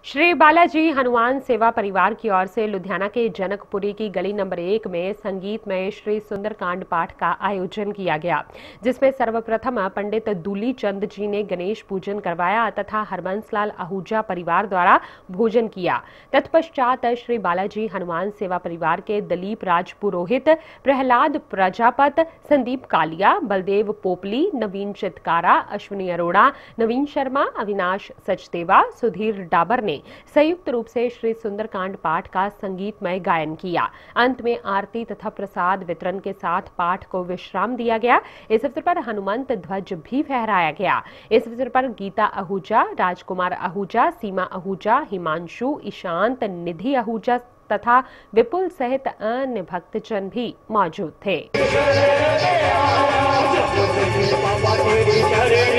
श्री बालाजी हनुमान सेवा परिवार की ओर से लुधियाना के जनकपुरी की गली नंबर 1 में संगीतमय श्री सुंदरकांड पाठ का आयोजन किया गया, जिसमें सर्वप्रथम पंडित दूली चंद जी ने गणेश पूजन करवाया तथा हरबंसलाल आहूजा परिवार द्वारा भोजन किया। तत्पश्चात श्री बालाजी हनुमान सेवा परिवार के दलीप राज पुरोहित, प्रहलाद प्रजापत, संदीप कालिया, बलदेव पोपली, नवीन चितकारा, अश्विनी अरोड़ा, नवीन शर्मा, अविनाश सचदेवा, सुधीर डाबर ने संयुक्त रूप से श्री सुंदरकांड पाठ का संगीतमय गायन किया। अंत में आरती तथा प्रसाद वितरण के साथ पाठ को विश्राम दिया गया। इस अवसर पर हनुमंत ध्वज भी फहराया गया। इस अवसर पर गीता आहूजा, राजकुमार आहूजा, सीमा आहूजा, हिमांशु, ईशांत, निधि आहूजा तथा विपुल सहित अन्य भक्तजन भी मौजूद थे।